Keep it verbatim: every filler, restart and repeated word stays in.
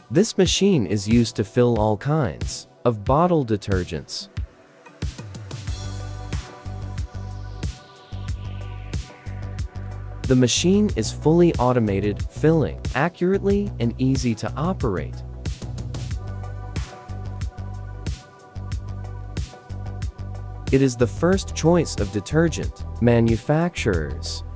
This machine is used to fill all kinds of bottle detergents. The machine is fully automated, filling accurately and easy to operate. It is the first choice of detergent manufacturers.